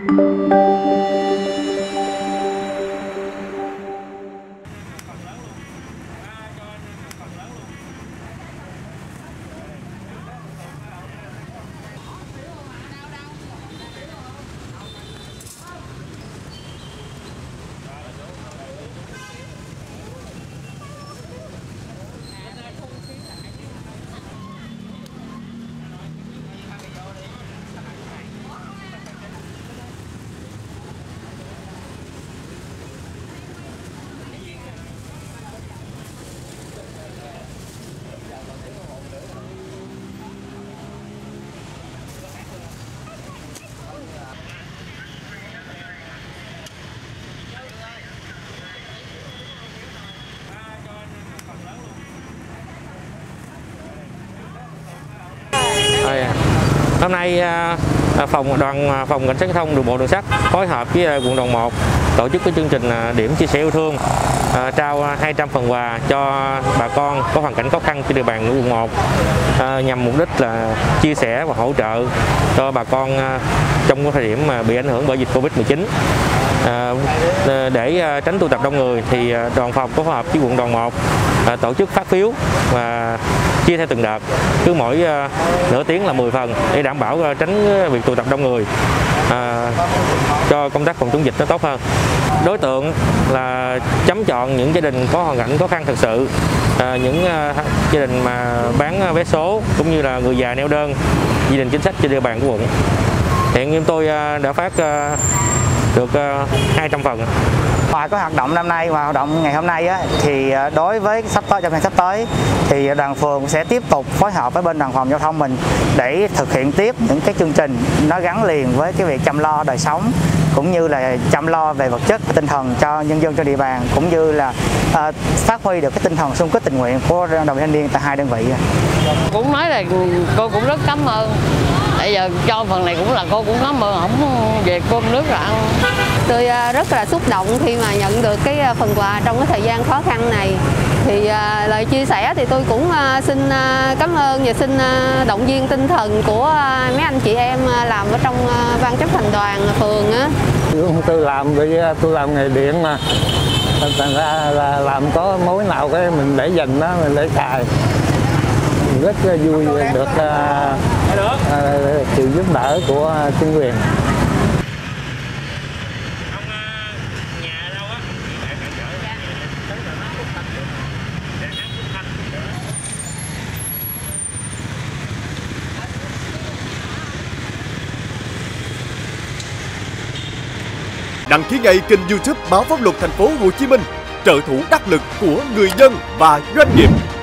Hôm nay phòng cảnh sát giao thông đường bộ đường sắt phối hợp với quận Đoàn 1 tổ chức cái chương trình điểm chia sẻ yêu thương, trao 200 phần quà cho bà con có hoàn cảnh khó khăn trên địa bàn của quận 1, nhằm mục đích là chia sẻ và hỗ trợ cho bà con trong cái thời điểm mà bị ảnh hưởng bởi dịch Covid-19. Để tránh tụ tập đông người thì đoàn phòng phối hợp với quận Đoàn 1 tổ chức phát phiếu và chia theo từng đợt, cứ mỗi nửa tiếng là 10 phần để đảm bảo tránh việc tụ tập đông người, cho công tác phòng chống dịch nó tốt hơn. Đối tượng là chấm chọn những gia đình có hoàn cảnh khó khăn thực sự, những gia đình mà bán vé số cũng như là người già neo đơn, gia đình chính sách trên địa bàn của quận. Hiện chúng tôi đã phát được 200 phần. Ngoài cái hoạt động năm nay và hoạt động ngày hôm nay á, thì đối với trong ngày sắp tới thì đoàn phường sẽ tiếp tục phối hợp với bên đoàn phòng giao thông mình để thực hiện tiếp những cái chương trình nó gắn liền với cái việc chăm lo đời sống cũng như là chăm lo về vật chất, tinh thần cho nhân dân trên địa bàn, cũng như là phát huy được cái tinh thần xung kích tình nguyện của đoàn viên thanh niên tại hai đơn vị. Cũng nói là cô cũng rất cảm ơn. Bây giờ cho phần này cũng là cô cũng cảm ơn, không về cơm nước rồi ăn. Tôi rất là xúc động khi mà nhận được cái phần quà trong cái thời gian khó khăn này. Thì lời chia sẻ thì tôi cũng xin cảm ơn và xin động viên tinh thần của mấy anh chị em làm ở trong ban chấp hành đoàn phường á. Tôi làm nghề điện mà, thành ra là làm có mối nào cái mình để dành đó, mình để xài. Rất vui được sự giúp đỡ của chính quyền. Đăng ký ngay kênh YouTube Báo Pháp Luật Thành phố Hồ Chí Minh, trợ thủ đắc lực của người dân và doanh nghiệp.